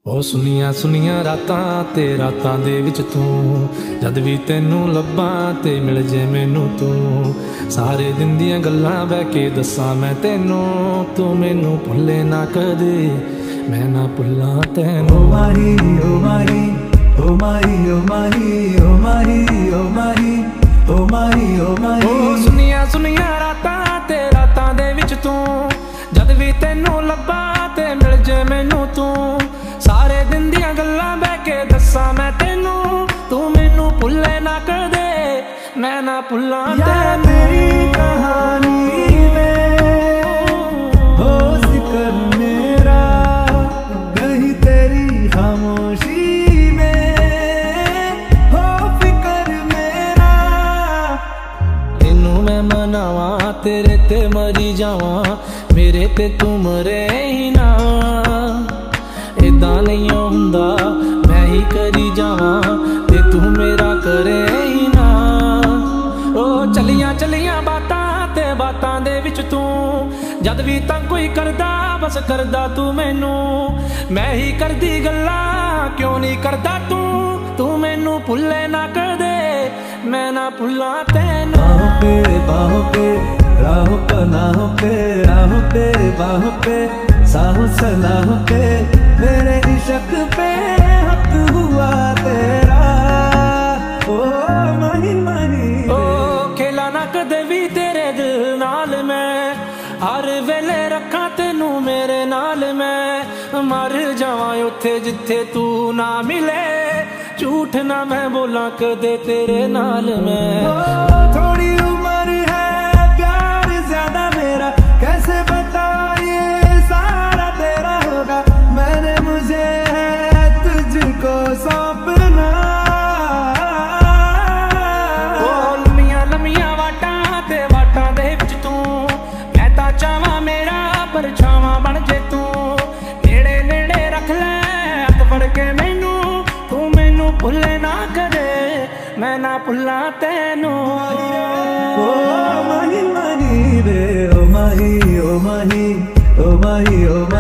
ਉਹ ਸੁਨੀਆਂ ਸੁਨੀਆਂ ਰਾਤਾਂ ਤੇ ਰਾਤਾਂ ਦੇ ਵਿੱਚ ਤੂੰ ਜਦ ਵੀ ਤੈਨੂੰ ਲੱਭਾਂ ਤੇ ਮਿਲ ਜੇ ਮੈਨੂੰ ਤੂੰ ਸਾਰੇ ਦਿਨ ਦੀਆਂ ਗੱਲਾਂ ਬਹਿ ਕੇ ਦੱਸਾਂ ਮੈਂ ਤੈਨੂੰ ਤੂੰ ਮੈਨੂੰ ਭੁੱਲੇ ਨਾ ਕਦੇ ਮੈਂ ਨਾ ਭੁੱਲਾਂ ਤੈਨੂੰ। ਓ ਮਾਹੀ ਓ ਮਾਹੀ ਓ ਮਾਹੀ ਓ ਮਾਹੀ ਓ ਮਾਹੀ ਓ ਮਾਹੀ ਓ ਮਾਹੀ ਓ ਮਾਹੀ। ਉਹ ਸੁਨੀਆਂ ਸੁਨੀਆਂ ਰਾਤਾਂ ਤੇ ਰਾਤਾਂ ਦੇ ਵਿੱਚ ਤੂੰ ਜਦ ਵੀ ਤੈਨੂੰ ਲੱਭਾਂ ਤੇ ਮਿਲ ਜੇ ਮੈਨੂੰ ਤੂੰ ਸਾਰੇ ਦਿਨ ਦੀਆਂ ਗੱਲਾਂ ਬਹਿ ਕੇ ਦੱਸਾਂ ਮੈਂ ਤੈਨੂੰ ਤੂੰ ਮੈਨੂੰ ਭੁੱਲੇ ਨਾ ਕਦੇ ਮੈਂ ਨਾ ਭੁੱਲਾਂ ਤੈਨੂੰ। तेरी कहानी में हो जिक्र मेरा कहीं तेरी खामोशी में हो फिक्र मेरा। तेनू मैं मनावा तेरे ते मरी जावा मेरे ते तू मरे ही ना इदां नहीं हुंदा मैं ही करी जावा ते तू मेरा करे ही ना। ओ चलियां चलियां बातां ते बातां दे विच तू जद भी तंग कोई करदा बस करदा तू मैनू मैं ही करदी गल्लां क्यों नहीं करदा तू मैनू भुल्ले ना कदे मैं ना भुल्लां तैनू। बाहों पे राहों पनाहों पे राहों पे बाहों पे साहों सलाहों पे मेरे इश्क पे हक हुआ तेरा। ओ माही माही ओ खेला ना कदे भी तेरे दिल नाल मैं हर वेले रखा तेनू मेरे नाल मैं मर जावां उत्थे जिथे तू ना मिले झूठ ना मैं बोला कदे तेरे नाल मैं। थोड़ी उम्र है प्यार ज्यादा मेरा कैसे बता ये सारा तेरा होगा मैंने मुझे है तुझको सौंपना। लम्मियां लम्मियां वाटां ते वाटां दे विच तू मैं तां चाहां मेरा परछावां बन जे तू नेड़े नेड़े रख ले हत्थ फड़ के मैनू तू मैनू भुल्ले ना कदे मैं ना भुल्लां तैनू। ओ माही माही रे ओ माही ओ माही ओ माही ओ